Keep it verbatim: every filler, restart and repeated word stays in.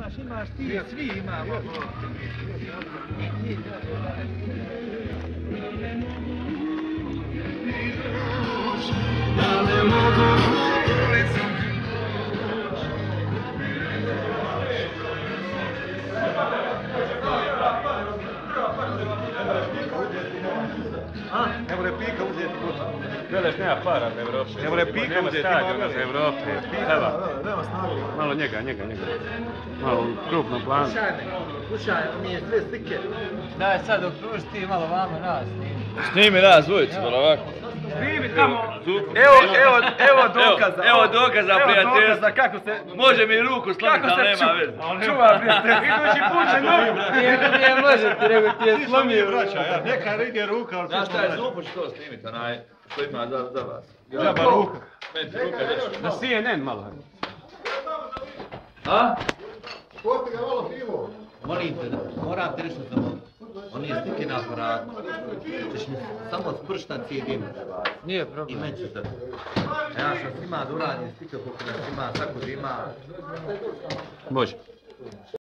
Imaš, imaš ti, svi imamo. Da ne mogu ulicom Ne more pika uzeti kuću. Veleš nema para za Evropu. Ne more pika Nema uzeti. stadiona za Evropu. Evo, Nema snage. malo njega, njega, njega. Malo u krupnom planu. Slušaj me, slušaj, on je sve slike. Daj sad okruži ti malo vama nas. Snimi nas dvojicu, malo ovako. Snimi tamo. Evo, evo, evo dokaza. Evo dokaza, Evo prijateljstva. dokaza kako se... Može mi ruku slomiti, ali nema veze. Čuva, prijatelj. Idući put će novi. Nije može ti, nego ti je slomio. Vraća, ja. Neka ide ruka, ali... Znaš šta je, Zupu će to snimiti, onaj što ima za, za vas. Džaba ruka. Meni ti ruka deš. Na C N N malo. A? Posti ga malo pivo. Molim te, moram te nešto zamoliti. On je slike na aparatu. Češ mi samo s pršta cijedim. Nije I problem. meni će sad. Ja što svima da uradim slike, koliko nas ima, svako da ima. Može.